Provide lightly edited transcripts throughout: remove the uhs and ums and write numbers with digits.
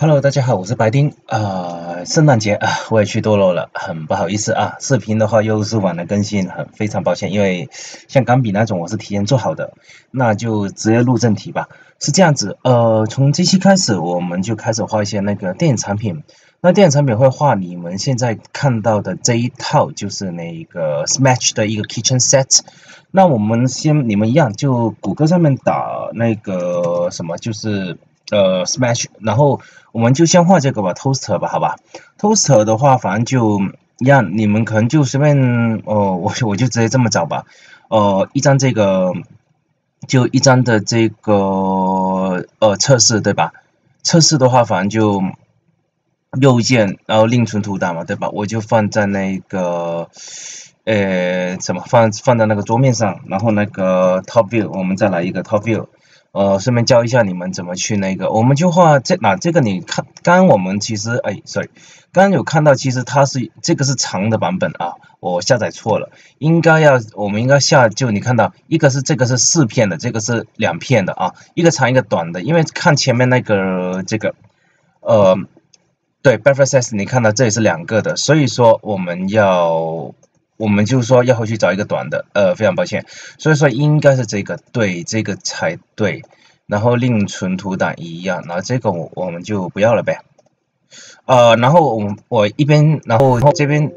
Hello，大家好，我是白丁。圣诞节我也去堕落了，很不好意思啊。视频的话又是晚了更新，非常抱歉，因为像钢笔那种我是提前做好的，那就直接入正题吧。是这样子，从这期开始我们就开始画一些那个电影产品。那电影产品会画你们现在看到的这一套，就是那个 Smash 的一个 Kitchen Set。那我们你们一样，就谷歌上面打那个什么，就是Smash，然后我们就先画这个吧，Toaster 吧，好吧。Toaster 的话，反正就一样，你们可能就随便我就直接这么找吧。一张这个，就一张的这个测试，对吧？测试的话，反正就右键，然后另存图档嘛，对吧？我就放在那个放在那个桌面上，然后那个 Top View，我们再来一个 Top View。顺便教一下你们怎么去那个，我们就画这个你看，刚刚我们其实sorry，刚刚有看到，其实这个是长的版本啊，我下载错了，我们应该就你看到这个是4片的，这个是2片的啊，一个长一个短的，因为看前面那个这个对 Breakfast 你看到这里是2个的，所以说我们就说要回去找一个短的，非常抱歉，所以说应该是这个，对，这个才对，然后另存图档一样，然后这个我们就不要了呗，然后我一边，然后这边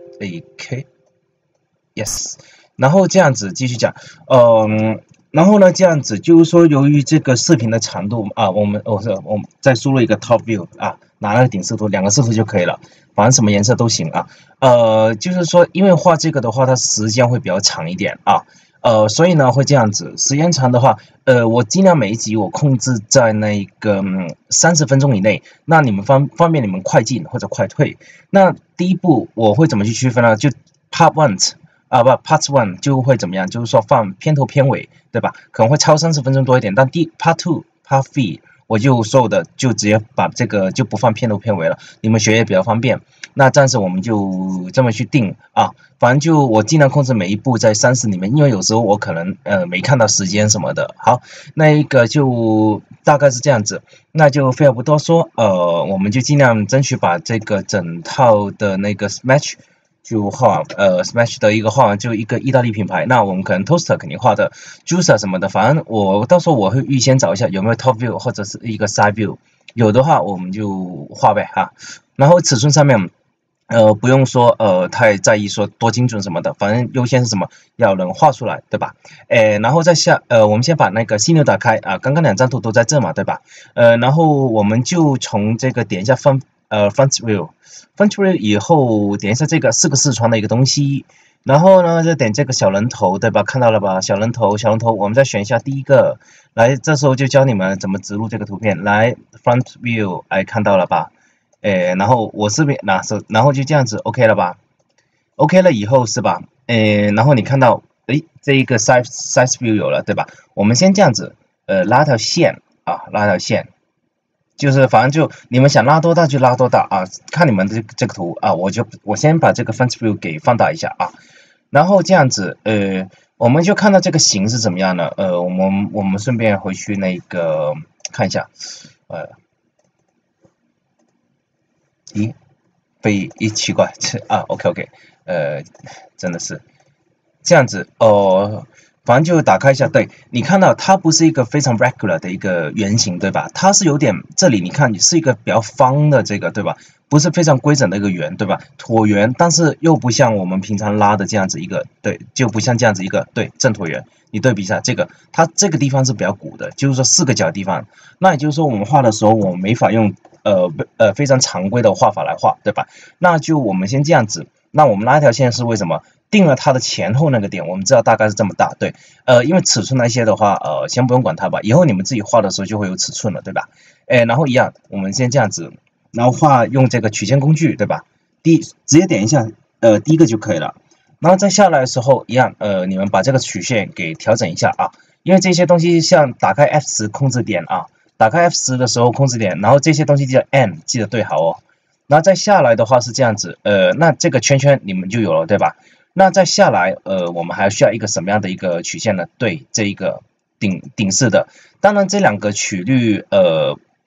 yes，然后这样子继续讲，然后呢，这样子就是说，由于这个视频的长度啊，我们再输入一个 top view 啊，拿那个顶视图，2个视图就可以了，反正什么颜色都行啊。就是说，因为画这个的话，它时间会比较长一点啊，所以呢会这样子，时间长的话，我尽量每一集我控制在那个30分钟以内，那你们方便你们快进或者快退。那第一步我会怎么去区分呢？就 part one。Part one 就会怎么样？就是说放片头片尾，对吧？可能会超30分钟多一点，但Part two、Part three 我就所有的就直接把这个就不放片头片尾了，你们学也比较方便。那暂时我们就这么去定啊，反正就我尽量控制每一步在30里面，因为有时候我可能没看到时间什么的。好，那一个就大概是这样子，那就废话不多说，我们就尽量争取把这个整套的那个 Smash。就画Smash 的一个画完就一个意大利品牌，那我们可能 Toaster 肯定画的 Juicer 什么的，反正到时候我会预先找一下有没有 Top View 或者是一个 Side View， 有的话我们就画呗哈。然后尺寸上面不用说太在意说多精准什么的，反正优先是什么要能画出来，对吧？然后我们先把那个犀牛打开啊，刚刚2张图都在这嘛，对吧？然后我们就从这个点一下front view 以后点一下这个4个视窗的一个东西，然后呢再点这个小人头，对吧？看到了吧？小人头，我们再选一下第一个，来，这时候就教你们怎么植入这个图片，来 front view， 看到了吧？然后我这边然后就这样子 OK 了吧 ？OK 了以后是吧？然后你看到这一个 size view 有了，对吧？我们先这样子拉条线啊，拉条线。就是反正就你们想拉多大就拉多大啊，看你们的这个图啊，我先把这个 front view 给放大一下啊，然后这样子我们就看到这个形是怎么样的，我们顺便回去那个看一下，奇怪OK，真的是这样子反正就打开一下，对，你看到它不是一个非常 regular 的一个圆形，对吧？它是有点，这里你看是一个比较方的这个，对吧？不是非常规整的一个圆，对吧？椭圆，但是又不像我们平常拉的这样子一个，对，就不像这样子一个，对，正椭圆。你对比一下这个，它这个地方是比较鼓的，就是说4个角地方。那也就是说，我们画的时候，我们没法用非常常规的画法来画，对吧？那就我们先这样子。那我们拉一条线是为什么？定了它的前后那个点，我们知道大概是这么大，对，因为尺寸那些的话，先不用管它吧，以后你们自己画的时候就会有尺寸了，对吧？然后一样，我们先这样子，然后用这个曲线工具，对吧？直接点一下，第一个就可以了。然后再下来的时候，一样，你们把这个曲线给调整一下啊，因为这些东西像打开 F10控制点啊，打开 F10的时候控制点，然后这些东西记得 N 记得对好哦。然后再下来的话是这样子，那这个圈圈你们就有了，对吧？那再下来，我们还需要一个什么样的一个曲线呢？对，这一个顶式的。当然，这2个曲率，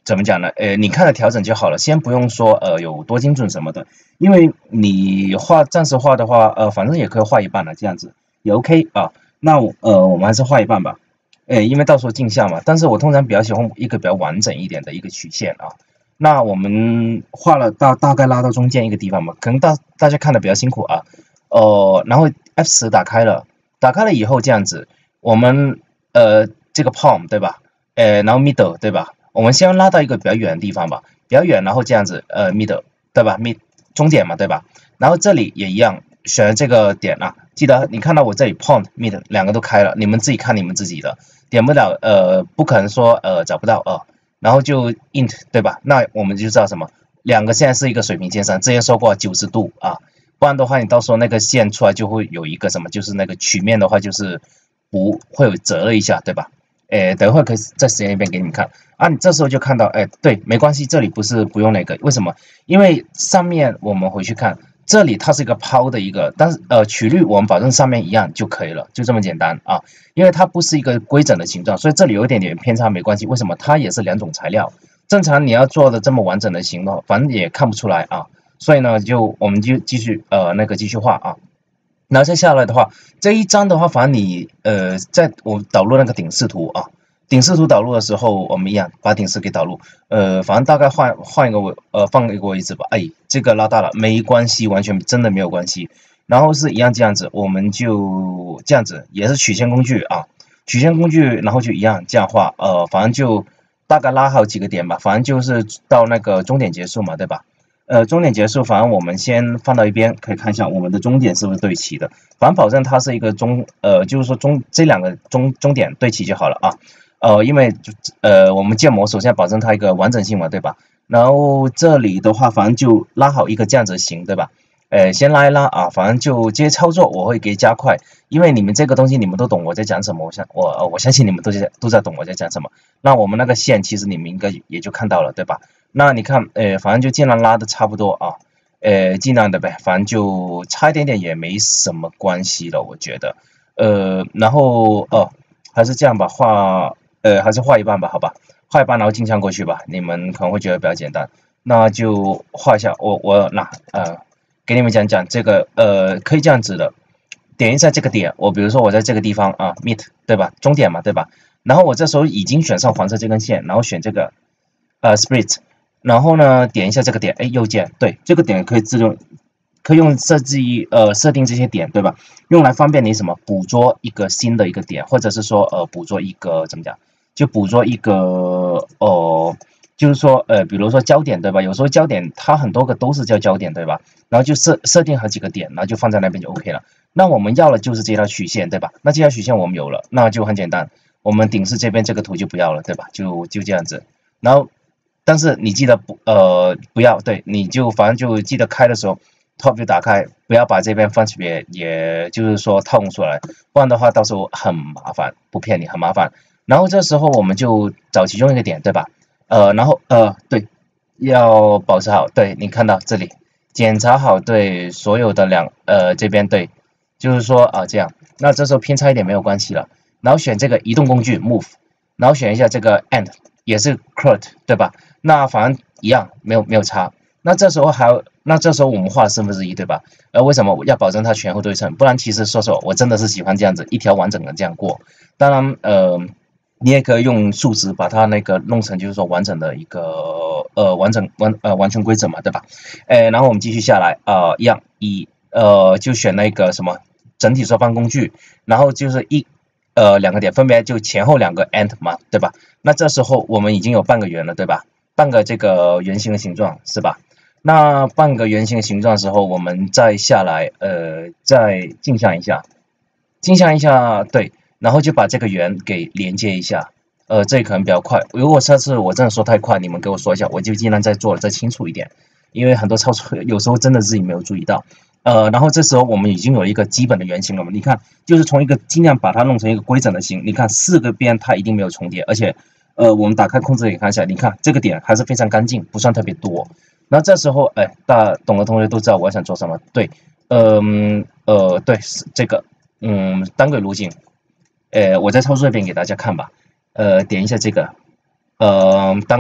怎么讲呢？你看着调整就好了，先不用说有多精准什么的，因为你暂时画的话，反正也可以画一半了，这样子也 OK 啊。那我们还是画一半吧，因为到时候镜像嘛。但是我通常比较喜欢一个比较完整一点的一个曲线啊。那我们画了大概拉到中间一个地方嘛，可能大家看的比较辛苦啊。然后 F10打开了以后这样子，我们这个 palm 对吧？然后 middle 对吧？我们先拉到一个比较远的地方吧，比较远，然后这样子middle 对吧中点嘛对吧？然后这里也一样，选这个点啊，记得你看到我这里 palm mid 两个都开了，你们自己看你们自己的，点不了不可能说找不到然后就 int 对吧？那我们就知道什么，两个现在是一个水平线上，之前说过90度啊，不然的话你到时候那个线出来就会有一个什么，就是那个曲面的话就是不会有折了一下，对吧？等会可以再实验一遍给你们看啊。你这时候就看到，对，没关系，这里不用那个，为什么？因为上面我们回去看，这里它是一个抛的一个，但是曲率我们保证上面一样就可以了，就这么简单啊。因为它不是一个规整的形状，所以这里有一点点偏差没关系。为什么？它也是两种材料，正常你要做的这么完整的形状，反正也看不出来啊。所以呢，我们就继续继续画啊。然后再下来的话，这一张的话，反正你在我导入那个顶视图啊，顶视图导入的时候，我们一样把顶视给导入，反正大概换一个放一个位置吧，这个拉大了没关系，完全真的没有关系。然后是一样这样子，我们就这样子，也是曲线工具啊，曲线工具，然后就一样这样画，反正就大概拉好几个点吧，反正就是到那个终点结束嘛，对吧？终点结束，反正我们先放到一边，可以看一下我们的终点是不是对齐的。反正保证它是一个就是说这两个终点对齐就好了啊。因为我们建模首先保证它一个完整性嘛，对吧？然后这里的话，反正就拉好一个这样子的形，对吧？先拉一拉啊，反正就这些操作我会给加快，因为你们这个东西你们都懂我在讲什么，我相信你们都在懂我在讲什么。那我们那个线其实你们应该也就看到了，对吧？那你看，反正就尽量拉的差不多啊，尽量的呗，反正就差一点点也没什么关系了，我觉得，然后还是这样吧，还是画一半吧，好吧，画一半然后镜像过去吧，你们可能会觉得比较简单，那就画一下，给你们讲讲这个，可以这样子的，点一下这个点，比如说我在这个地方啊，meet 对吧，终点嘛，对吧？然后我这时候已经选上黄色这根线，然后选这个split。然后呢，点一下这个点，右键，对，这个点可以用设定这些点，对吧？用来方便你什么捕捉一个新的一个点，或者是说捕捉一个怎么讲，就捕捉一个就是说比如说焦点，对吧？有时候焦点它很多个都是叫焦点，对吧？然后就设定好几个点，然后就放在那边就 OK 了。那我们要的就是这条曲线，对吧？那这条曲线我们有了，那就很简单，我们顶视这边这个图就不要了，对吧？就这样子，然后。但是你记得不要，对，你就反正就记得开的时候 top view 打开，不要把这边 front view 也就是说套用出来，不然的话到时候很麻烦，不骗你很麻烦。然后这时候我们就找其中一个点，对吧？然后对，要保持好，对你看到这里检查好，对所有的这边对，就是说这样，那这时候偏差一点没有关系了。然后选这个移动工具 move，然后选一下这个 and 也是 crud 对吧？那反正一样，没有差。那这时候我们画1/4，对吧？为什么我要保证它前后对称？不然其实说实话，我真的是喜欢这样子一条完整的这样过。当然，你也可以用数值把它那个弄成就是说完整的一个完全规则嘛，对吧？然后我们继续下来一样就选那个什么整体缩放工具，然后就是两个点分别就前后两个 and 嘛，对吧？那这时候我们已经有半个圆了，对吧？半个这个圆形的形状是吧？那半个圆形的形状的时候，我们再下来，再镜像一下，对，然后就把这个圆给连接一下，这可能比较快。如果下次我真的说太快，你们给我说一下，我就尽量再做的再清楚一点，因为很多操作有时候真的自己没有注意到。然后这时候我们已经有一个基本的圆形了嘛，你看，就是从一个尽量把它弄成一个规整的形，你看4个边它一定没有重叠，而且我们打开控制也看一下，你看这个点还是非常干净，不算特别多。那这时候大家懂的同学都知道我想做什么，对，对，这个单轨路径，我再操作一遍给大家看吧，点一下这个单轨，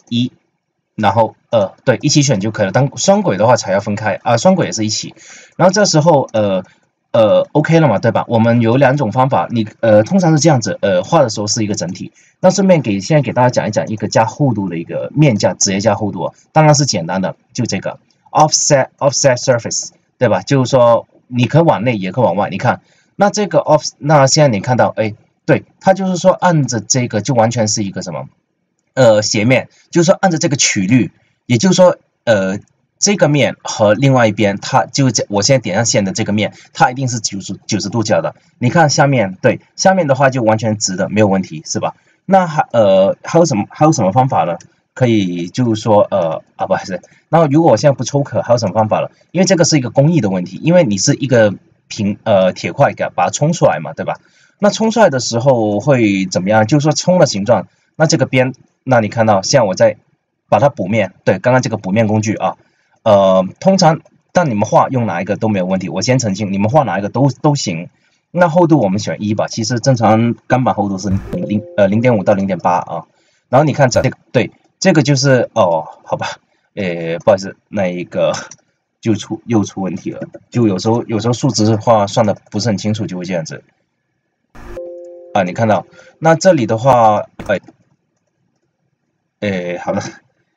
1，然后2，对，一起选就可以了。当双轨的话才要分开啊，双轨也是一起。然后这时候OK 了嘛，对吧？我们有2种方法，你通常是这样子，画的时候是一个整体。那顺便现在给大家讲一讲一个加厚度的一个面加直接加厚度，当然是简单的，就这个 offset surface， 对吧？就是说你可以往内也可以往外，你看，那这个那现在你看到，哎，对，它就是说按着这个就完全是一个什么？斜面，就是说按照这个曲率，也就是说，这个面和另外一边，它就我现在点上线的这个面，它一定是90度角的。你看下面，对，下面的话就完全直的，没有问题，是吧？那还有什么方法呢？可以就是说不是，那如果我现在不抽壳，还有什么方法了？因为这个是一个工艺的问题，因为你是一个铁块给把它冲出来嘛，对吧？那冲出来的时候会怎么样？就是说冲的形状，那这个边。那你看到，像我在把它补面，对，刚刚这个补面工具啊，通常但你们画用哪一个都没有问题，我先澄清，你们画哪一个都行。那厚度我们选1吧，其实正常钢板厚度是0.5到0.8啊。然后你看这个，对，这个就是好吧，不好意思，那一个又出问题了，就有时候数值的话算的不是很清楚，就会这样子啊。你看到，那这里的话，好了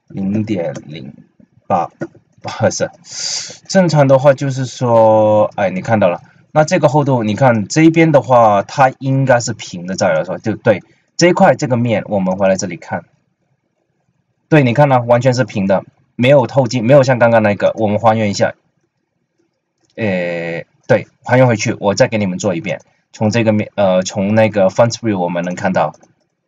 ，0.08，不好意思，正常的话就是说，你看到了，那这个厚度，你看这边的话，它应该是平的，照理来说，对，这一块这个面，我们回来这里看，对，你看呢，完全是平的，没有透镜，没有像刚刚那个，我们还原一下，对，还原回去，我再给你们做一遍，从这个面，从那个 Font View 我们能看到。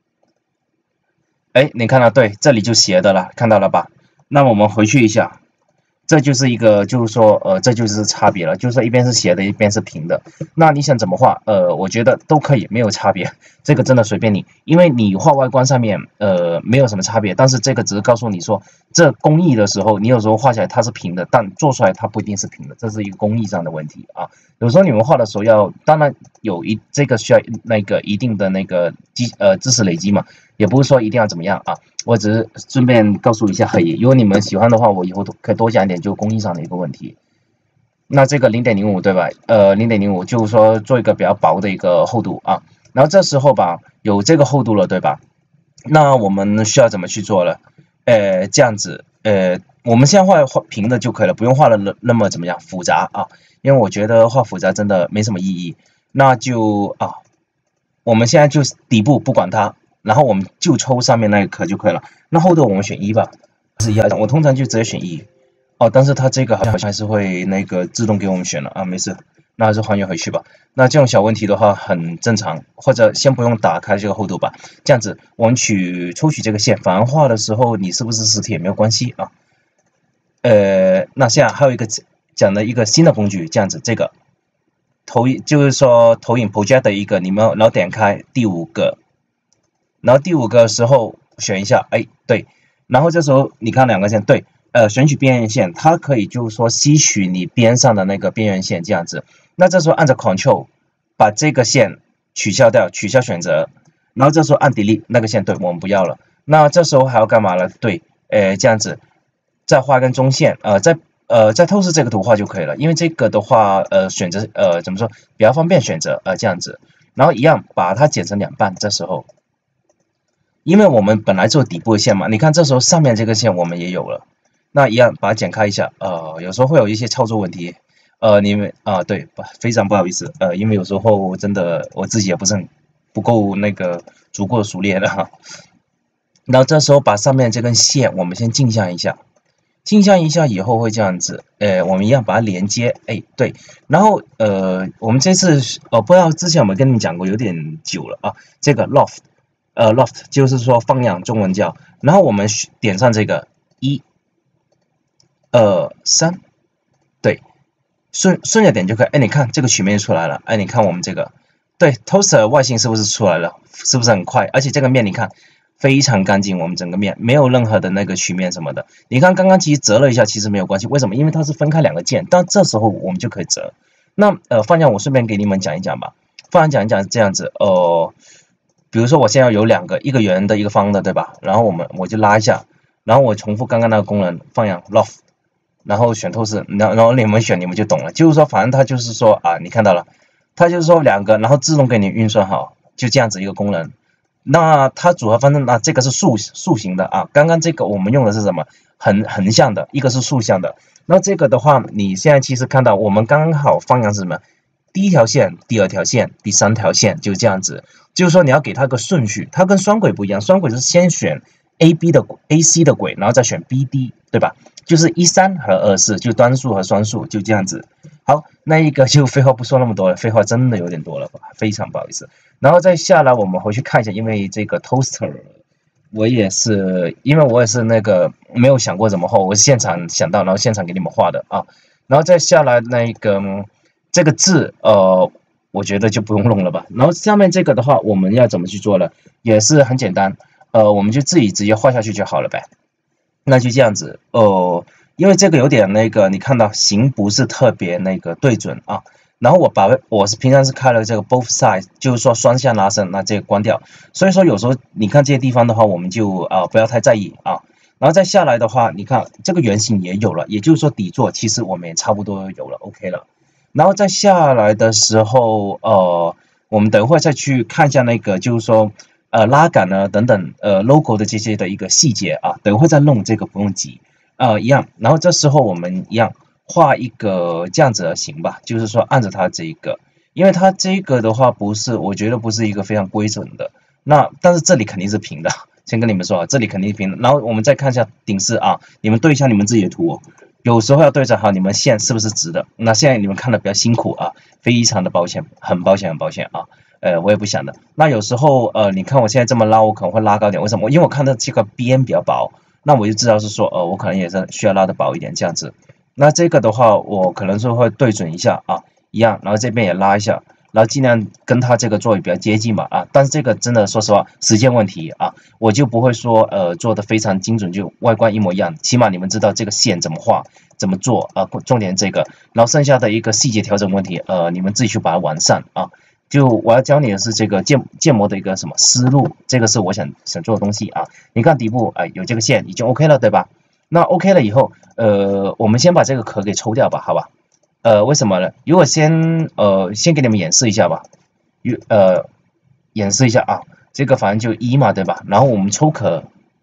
你看到对，这里就斜的了，看到了吧？那我们回去一下，这就是一个，就是说，这就是差别了，就是说一边是斜的，一边是平的。那你想怎么画？我觉得都可以，没有差别。这个真的随便你，因为你画外观上面，没有什么差别。但是这个只是告诉你说，这工艺的时候，你有时候画起来它是平的，但做出来它不一定是平的，这是一个工艺上的问题啊。有时候你们画的时候当然这个需要那个一定的那个知识累积嘛。也不是说一定要怎么样啊，我只是顺便告诉一下而已。如果你们喜欢的话，我以后可以多讲一点就工艺上的一个问题。那这个0.05对吧？0.05就是说做一个比较薄的一个厚度啊。然后这时候吧，有这个厚度了对吧？那我们需要怎么去做了？这样子，我们现在画平的就可以了，不用画的那么怎么样复杂啊。因为我觉得画复杂真的没什么意义。那就我们现在就底部不管它。然后我们就抽上面那个壳就可以了。那厚度我们选1吧，是1，我通常就直接选1。但是它这个好像还是会那个自动给我们选了啊，没事，那还是还原回去吧。那这种小问题的话很正常，或者先不用打开这个厚度吧。这样子我们抽取这个线，反而画的时候你是不是实体也没有关系啊。那现在还有一个讲的一个新的工具，这样子这个就是说投影 project 的一个，你们然后点开第5个。然后第5个时候选一下，对，然后这时候你看2个线，对，选取边缘线，它可以就是说吸取你边上的那个边缘线这样子。那这时候按着 Ctrl 把这个线取消掉，取消选择，然后这时候按 Delete 那个线，对，我们不要了。那这时候还要干嘛呢？对，这样子再画一根中线，再透视这个图画就可以了。因为这个的话，选择怎么说比较方便选择，这样子，然后一样把它剪成2半，这时候。因为我们本来做底部的线嘛，你看这时候上面这个线我们也有了，那一样把它剪开一下，有时候会有一些操作问题，你们对，非常不好意思，因为有时候真的我自己也不够那个足够熟练的哈。然后这时候把上面这根线我们先镜像一下，镜像一下以后会这样子，我们一样把它连接，对，然后我们这次不知道之前有没有跟你们讲过，有点久了啊，这个 loft 就是说放养，中文叫。然后我们点上这个1、2、3，对，顺着点就可以。你看这个曲面出来了。你看我们这个，对 ，toaster 外形是不是出来了？是不是很快？而且这个面你看非常干净，我们整个面没有任何的那个曲面什么的。你看刚刚其实折了一下，其实没有关系。为什么？因为它是分开2个键，但这时候我们就可以折。那放养我顺便给你们讲一讲吧。放养讲一讲这样子，比如说我现在有2个，一个圆的，一个方的，对吧？然后我就拉一下， 然后我重复刚刚那个功能放养 loft， 然后选透视，然后你们选你们就懂了，就是说反正它就是说啊，你看到了，它就是说两个，然后自动给你运算好，就这样子一个功能。那它组合方式，那这个是竖形的啊，刚刚这个我们用的是什么？横向的，一个是竖向的。那这个的话，你现在其实看到我们刚好方向是什么？第一条线、第二条线、第三条线，就这样子。就是说你要给它个顺序，它跟双轨不一样，双轨是先选 AC 的轨，然后再选 BD， 对吧？就是13和24，就单数和双数，就这样子。好，那一个就废话不说那么多了，废话真的有点多了吧，非常不好意思。然后再下来，我们回去看一下，因为这个 toaster， 我也是那个没有想过怎么画，我是现场想到，然后现场给你们画的啊。然后再下来那个这个字，我觉得就不用弄了吧。然后下面这个的话，我们要怎么去做呢？也是很简单，我们就自己直接画下去就好了呗。那就这样子因为这个有点那个，你看到形不是特别那个对准啊。然后我是平常是开了这个 both side， 就是说双向拉伸，那这个关掉。所以说有时候你看这些地方的话，我们就不要太在意啊。然后再下来的话，你看这个圆形也有了，也就是说底座其实我们也差不多有了 ，OK 了。然后再下来的时候，我们等会再去看一下那个，就是说拉杆呢等等logo 的这些的一个细节啊，等会再弄，这个不用急一样。然后这时候我们一样画一个这样子的形吧，就是说按着它这一个，因为它这个的话我觉得不是一个非常规整的，但是这里肯定是平的，先跟你们说啊，这里肯定是平的。然后我们再看一下顶饰啊，你们对一下你们自己的图哦。有时候要对着好，你们线是不是直的？那现在你们看的比较辛苦啊，非常的抱歉，很抱歉啊。我也不想的。那有时候你看我现在这么拉，我可能会拉高点，为什么？因为我看到这个边比较薄，那我就知道是说我可能也是需要拉的薄一点这样子。那这个的话，我可能是会对准一下啊，一样，然后这边也拉一下，然后尽量跟它这个座位比较接近嘛啊。但是这个真的说实话，时间问题啊，我就不会说做的非常精准，就外观一模一样。起码你们知道这个线怎么画，怎么做啊，重点这个。然后剩下的一个细节调整问题，你们自己去把它完善啊。就我要教你的是这个建模的一个什么思路，这个是我想做的东西啊。你看底部有这个线已经 OK 了，对吧？那 OK 了以后，我们先把这个壳给抽掉吧，好吧？为什么呢？如果先给你们演示一下吧，演示一下啊，这个反正就1嘛，对吧？然后我们抽壳，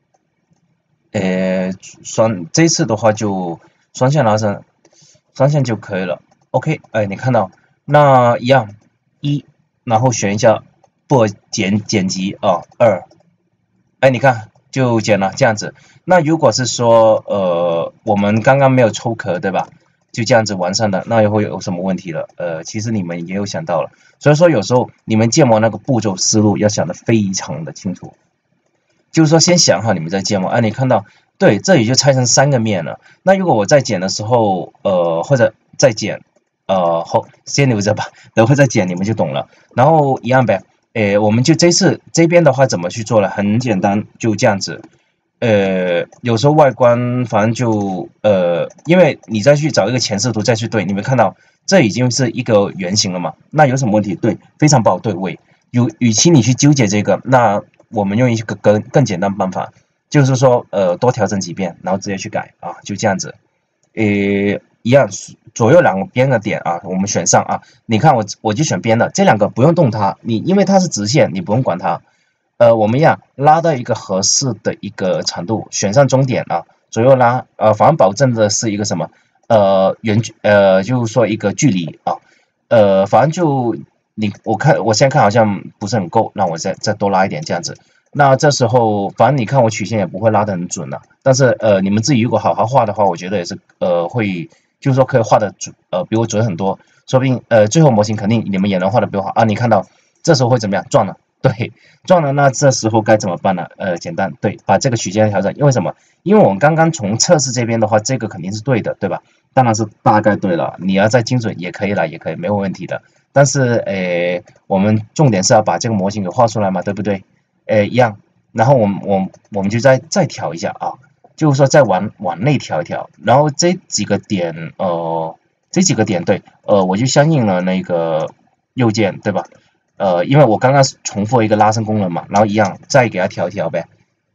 这次的话就双向拉伸，双向就可以了。OK， 你看到那一样1，然后选一下不剪辑啊2，你看就剪了这样子。那如果是说我们刚刚没有抽壳，对吧？就这样子完善的，那又会有什么问题了？其实你们也有想到了，所以说有时候你们建模那个步骤思路要想得非常的清楚，就是说先想好你们在建模。你看到对，这里就拆成3个面了。那如果我在剪的时候，或者再剪，先留着吧，等会再剪你们就懂了。然后一样呗，我们就这次这边的话怎么去做了？很简单，就这样子。有时候外观反正就因为你再去找一个前视图再去对，你们看到这已经是一个圆形了嘛？那有什么问题？对，非常不好对位。与其你去纠结这个，那我们用一个更简单的办法，就是说多调整几遍，然后直接去改啊，就这样子。一样左右两边的点啊，我们选上啊。你看我就选边的，这2个不用动它，因为它是直线，你不用管它。我们一样拉到一个合适的一个长度，选上终点啊，左右拉，反正保证的是一个什么，就是说一个距离啊，反正就我现在看好像不是很够，那我再多拉一点这样子。那这时候反正你看我曲线也不会拉得很准了，但是你们自己如果好好画的话，我觉得也是会，就是说可以画的准，比我准很多，说不定最后模型肯定你们也能画的比我好啊。你看到这时候会怎么样？撞了。对，撞了，那这时候该怎么办呢？简单，对，把这个曲线调整。因为什么？因为我们刚刚从测试这边的话，这个肯定是对的，对吧？当然是大概对了，你要再精准也可以了，也可以，没有问题的。但是，我们重点是要把这个模型给画出来嘛，对不对？一样。然后我们就再调一下啊，就是说再往内调一调。然后这几个点，对，我就相应了那个右键，对吧？因为我刚刚重复一个拉伸功能嘛，然后一样再给它调一调呗。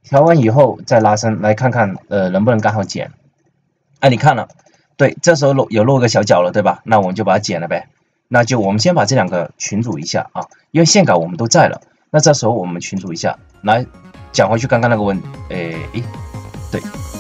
调完以后再拉伸，来看看能不能刚好剪。你看了，对，这时候有露个小角了，对吧？那我们就把它剪了呗。那就我们先把这两个群组一下啊，因为线稿我们都在了。那这时候我们群组一下，来讲回去刚刚那个问，对。